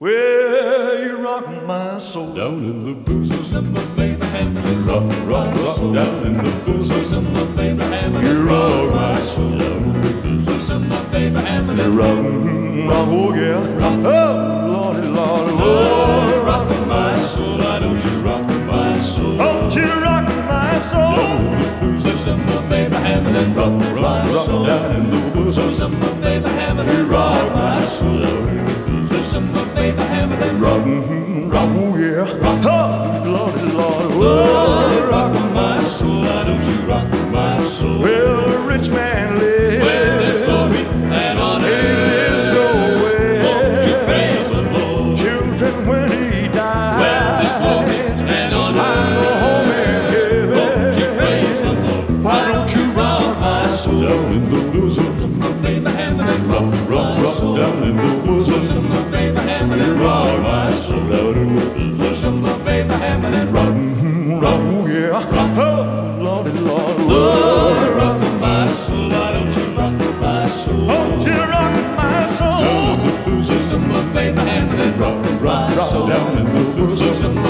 Well, you rock my soul Down in the bosom of Abraham, rock, rock, rock. Down in the bosom of Abraham, you rock my soul. down in the bosom of Abraham, You rock, rock, oh yeah. Oh, Lordy, Lordy, oh, oh. rock my soul. Why don't you rock my soul? Oh, you rock my soul. Down in the bosom of Abraham, and then rock, rock my soul. Down in the Bosom of Abraham, and then rock my soul. Down in the bosom of Abraham, and then rock, rock, oh yeah. Oh, Lordy, Lordy, oh, oh. rock my soul. Why don't you rock my soul? Well, a rich man lives. Well, there's glory and honor. He lives so well. Won't you praise the Lord? Children, when he dies. Well, there's glory and honor. I go home in heaven. Won't you praise the Lord? Why don't you rock my soul? Down in the bosom of Abraham, and then rock, rock, rock. Down in the bosom of Abraham, and then rock my soul. Down in the bosom of Abraham, and then rock, Rock, oh yeah. Oh, Lordy, Lordy, oh, oh. rock my soul. Why don't you rock my soul? Oh, you rock my soul. Down in the bosom of Abraham, and then rock my soul. Down in the bosom